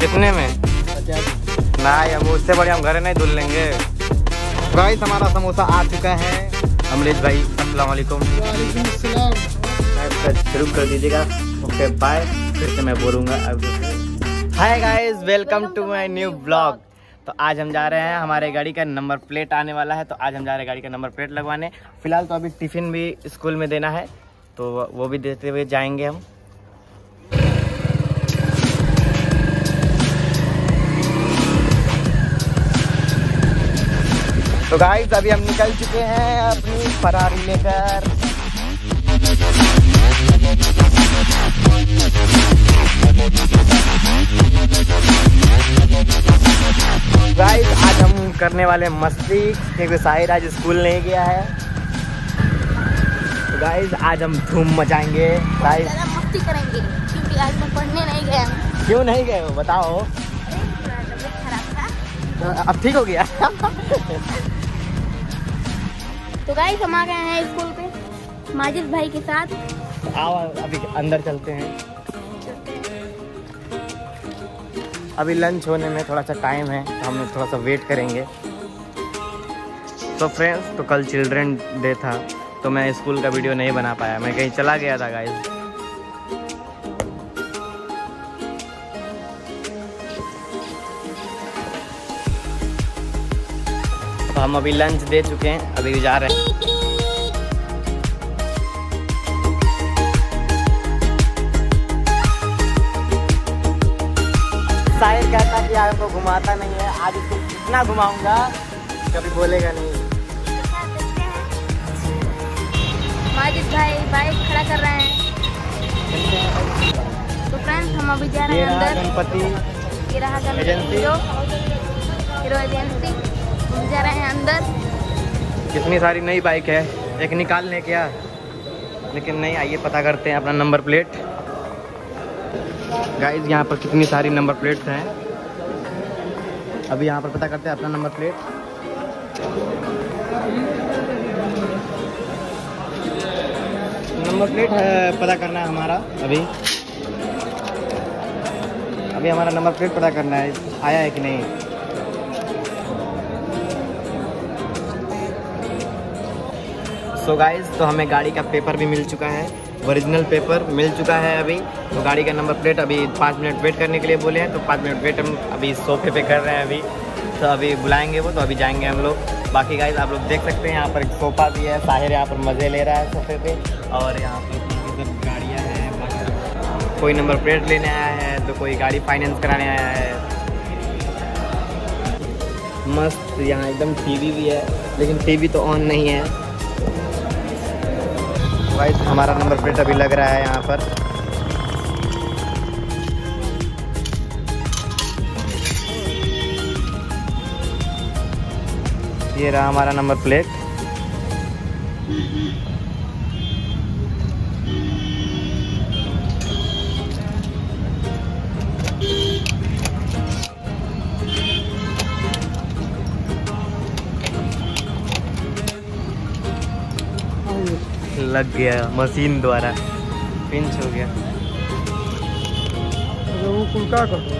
कितने में? ना यार वो उससे बढ़िया हम घर नहीं धुल लेंगे। गाइस हमारा समोसा आ चुका है। अमरीश भाई अस्सलाम वालेकुम। शुरू कर दीजिएगा। Okay bye. फिर से मैं बोलूँगा अब। Hi guys, welcome to my new blog. तो आज हम जा रहे हैं, हमारे गाड़ी का नंबर प्लेट आने वाला है, तो आज हम जा रहे हैं गाड़ी का नंबर प्लेट लगवाने। फिलहाल तो अभी टिफ़िन भी स्कूल में देना है, तो वो भी देते हुए जाएंगे हम। तो गाइस अभी हम निकल चुके हैं अपनी फरारी लेकर। गाइस आज हम करने वाले मस्ती, क्योंकि साहिर आज स्कूल नहीं गया है। तो गाइस आज हम धूम मचाएंगे। गाइस मस्ती करेंगे क्योंकि आज मैं पढ़ने नहीं गया हूँ। क्यों नहीं गए हो बताओ? अब ठीक हो गया। तो गाइस हम आ गए हैं स्कूल पे माजिद भाई के साथ। आओ अभी अंदर चलते हैं। अभी लंच होने में थोड़ा सा टाइम है, तो हम थोड़ा सा वेट करेंगे। तो फ्रेंड्स, तो कल चिल्ड्रन डे था, तो मैं स्कूल का वीडियो नहीं बना पाया, मैं कहीं चला गया था गाइस। तो हम अभी लंच दे चुके हैं, अभी जा रहे हैं। साहिर कहता कि आपको घुमाता नहीं है, आज इसको इतना घुमाऊंगा कभी बोलेगा नहीं। माजिद भाई बाइक खड़ा कर रहे हैं। तो फ्रेंड्स हम अभी जा रहे हैं अंदर। गणपति ये रहा एजेंसी। Hero agency. हम जा रहे हैं अंदर। कितनी सारी नई बाइक है, एक निकालने क्या, लेकिन नहीं, आइए पता करते हैं अपना नंबर प्लेट। गाइस यहाँ पर कितनी सारी नंबर प्लेट्स हैं, अभी यहाँ पर पता करते हैं अपना नंबर प्लेट। नंबर प्लेट है पता करना है हमारा। अभी हमारा नंबर प्लेट पता करना है, आया है कि नहीं। सो गाइस, तो हमें गाड़ी का पेपर भी मिल चुका है, ओरिजिनल पेपर मिल चुका है अभी। तो गाड़ी का नंबर प्लेट अभी 5 मिनट वेट करने के लिए बोले हैं, तो 5 मिनट वेट हम अभी सोफे पे कर रहे हैं अभी। तो अभी बुलाएंगे वो, तो अभी जाएंगे हम लोग। बाकी गाइस आप लोग देख सकते हैं यहाँ पर एक सोफ़ा भी है, साहिर यहाँ पर मज़े ले रहा है सोफे पे। और यहाँ पर सब गाड़ियाँ हैं, कोई नंबर प्लेट लेने आया है, तो कोई गाड़ी फाइनेंस कराने आया है। मस्त यहाँ एकदम टीवी भी है, लेकिन टीवी तो ऑन नहीं है। गाइस हमारा नंबर प्लेट अभी लग रहा है यहाँ पर। ये रहा हमारा नंबर प्लेट। लग गया मशीन द्वारा, पिंच हो गया। वो कुलका कर दो।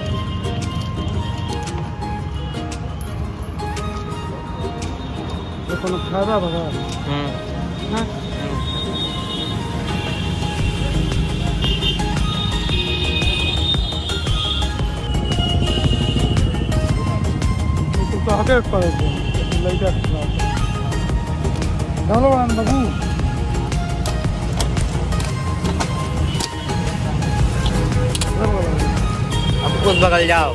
देखो ना फायदा भगा। हाँ तो आगे कर दो लड़का डालो बाबू। अब खुद बगल जाओ।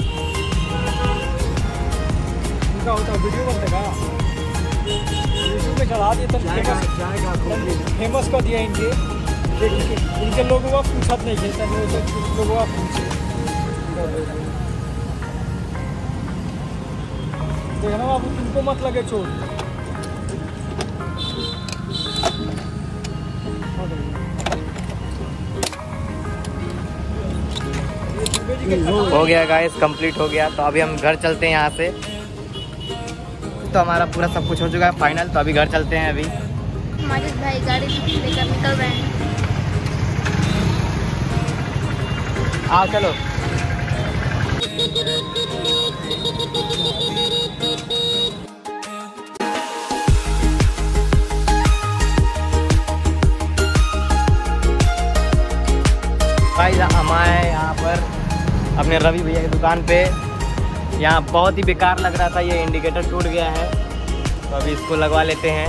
उनका होता वीडियो बनेगा, यूट्यूब पे चढ़ा दिए तब फेमस कर दिया इनके। इनके लोगों का पूछत नहीं है, लोगों का पूछे देखना बाबू, तुमको मत लगे चोट। हो गया गाइस, कंप्लीट हो गया। तो अभी हम घर चलते हैं यहाँ से। तो हमारा पूरा सब कुछ हो चुका है फाइनल, तो अभी घर चलते हैं। अभी माजिद भाई गाड़ी लेकर निकल रहे हैं। आओ चलो। भाई हम आए यहाँ पर अपने रवि भैया की दुकान पे। यहाँ बहुत ही बेकार लग रहा था, ये इंडिकेटर टूट गया है, तो अभी इसको लगवा लेते हैं।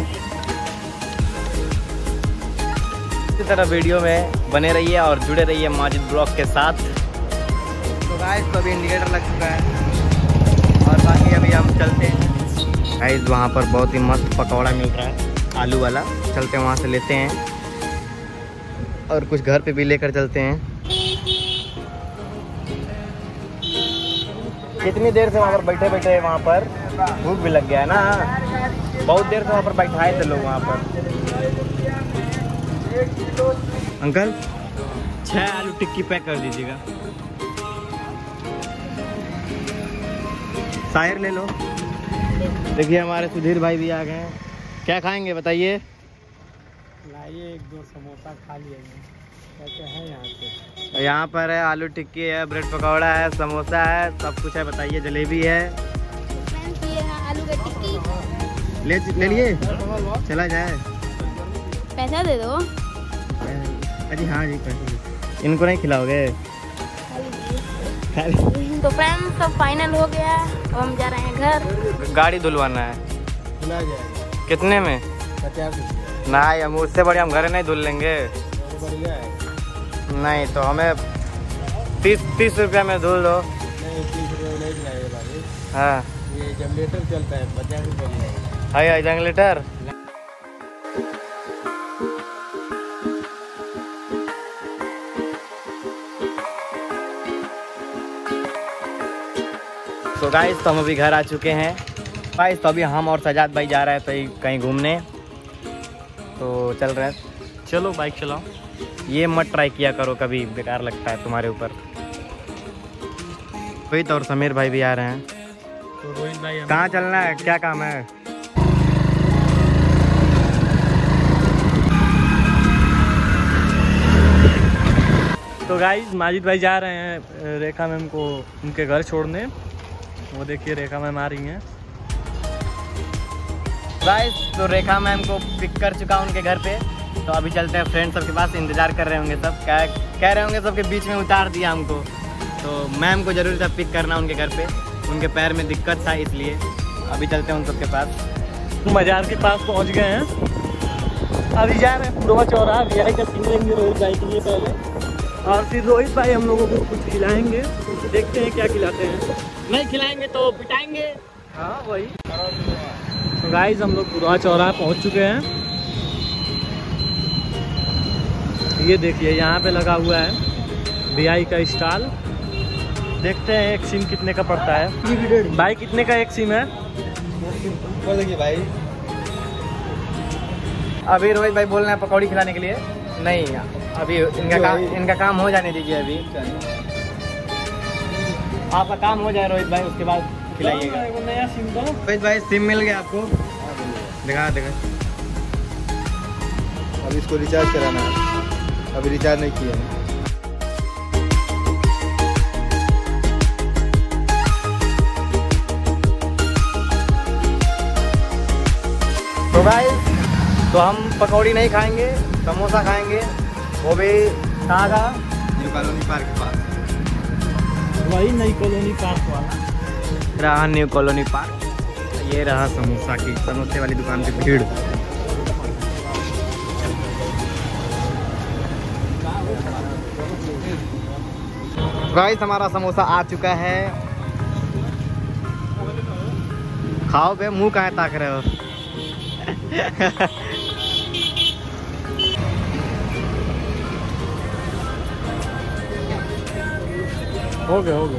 इसी तरह वीडियो में बने रहिए और जुड़े रहिए माजिद ब्लॉग के साथ। तो गाइस तो अभी इंडिकेटर लग चुका है और बाकी अभी हम चलते हैं। गाइस वहाँ पर बहुत ही मस्त पकौड़ा मिल रहा है, आलू वाला। चलते हैं वहाँ से लेते हैं और कुछ घर पे भी लेकर चलते हैं। कितनी देर से वहाँ पर बैठे बैठे वहाँ पर भूख भी लग गया है ना। बहुत देर से वहाँ पर बैठाए थे लोग वहाँ पर। अंकल 6 आलू टिक्की पैक कर दीजिएगा। शायर ले लो। देखिए हमारे सुधीर भाई भी आ गए हैं। क्या खाएंगे बताइए? लाइए 1-2 समोसा खा लिए। क्या है यहाँ पे? यहाँ पर है आलू टिक्की है, ब्रेड पकौड़ा है, समोसा है, सब कुछ है। बताइए, जलेबी है। आलू का टिक्की ले लिए, चला जाए। पैसा दे दो। अजी हाँ जी, पैसे इनको नहीं खिलाओगे? तो फ्रेंड्स सब फाइनल हो गया, अब हम जा रहे हैं घर। गाड़ी धुलवाना है। धुला जाएगा। कितने में? 50 रुपये। नहीं, हम उससे बढ़िया हम घर नहीं धुल लेंगे। बढ़िया है। नहीं तो हमें 30 रुपया में धुल दो। नहीं 30 रुपये नहीं दिलाएगा भाई। हाँ ये जनरेटर चलता है, 50 रुपये है जनरेटर। तो गाइस तो हम अभी घर आ चुके हैं। गाइस तो अभी हम और सजाद भाई जा रहे हैं तो कहीं घूमने, तो चल रहे हैं। चलो बाइक चलाओ। ये मत ट्राई किया करो कभी, बेकार लगता है तुम्हारे ऊपर। रोहित और समीर भाई भी आ रहे हैं। तो रोहित भाई कहाँ चलना है, क्या काम है? तो गाइस माजिद भाई जा रहे हैं रेखा मैम को उनके घर छोड़ने। वो देखिए रेखा मैम आ रही हैं। गाइस तो रेखा मैम को पिक कर चुका हूँ उनके घर पे, तो अभी चलते हैं। फ्रेंड सबके पास इंतजार कर रहे होंगे सब, कह रहे होंगे सबके बीच में उतार दिया हमको। तो मैम को जरूरी था पिक करना उनके घर पे, उनके पैर में दिक्कत था, इसलिए अभी चलते हैं उन सबके पास। मजार के पास पहुंच गए हैं, अभी जा रहे हैं पुरवा चौराहा। वीआई का सीन लेंगे रोहित भाई के लिए पहले, और फिर रोहित भाई हम लोगों को कुछ खिलाएंगे। देखते हैं क्या खिलाते हैं। नहीं खिलाएंगे तो पिटाएंगे। हाँ वही। तो गाइस हम लोग पुरवा चौराहा पहुंच चुके हैं। ये देखिए यहाँ पे लगा हुआ है वीआई का स्टॉल। देखते हैं एक सिम कितने का पड़ता है। भाई कितने का एक सिम है? देखिए भाई, अभी रोहित भाई बोल रहे हैं पकौड़ी खिलाने के लिए। नहीं, अभी इनका काम हो जाने दीजिए। अभी आपका काम हो जाए रोहित भाई, उसके बाद खिलाइएगा। नया सिम दो। रोहित भाई सिम मिल गया आपको? दिखा। अब इसको रिचार्ज कराना है, अभी रिचार्ज नहीं किया है। तो गाइस तो हम पकौड़ी नहीं खाएंगे, समोसा खाएंगे, वो भी कहाँ का? न्यू कॉलोनी पार्क के पास। वही नई कॉलोनी पार्क वाला रहा, न्यू कॉलोनी पार्क। ये रहा समोसा की, समोसे वाली दुकान पे भीड़। गाइस हमारा समोसा आ चुका है। खाओ बे, मुंह कहाँ ताक रहे हो? हो गया।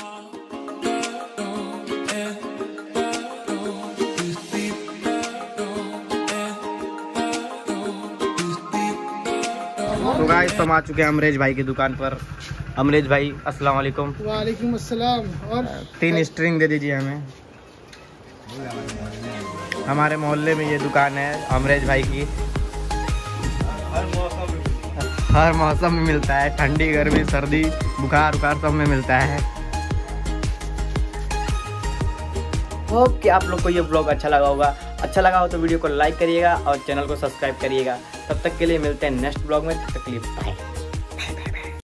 तो गाइस हम आ चुके हैं अमरेश भाई की दुकान पर। अमरेश भाई अस्सलाम वालेकुम। वालेकुम अस्सलाम। और 3 स्ट्रिंग दे दीजिए हमें। हमारे मोहल्ले में ये दुकान है अमरेश भाई की। हर मौसम में मिलता है, ठंडी गर्मी सर्दी बुखार उखार सब में मिलता है। होप कि आप लोग को ये ब्लॉग अच्छा लगा होगा। अच्छा लगा हो तो वीडियो को लाइक करिएगा और चैनल को सब्सक्राइब करिएगा। तब तक के लिए मिलते हैं नेक्स्ट ब्लॉग में। तब तक के लिए बाय।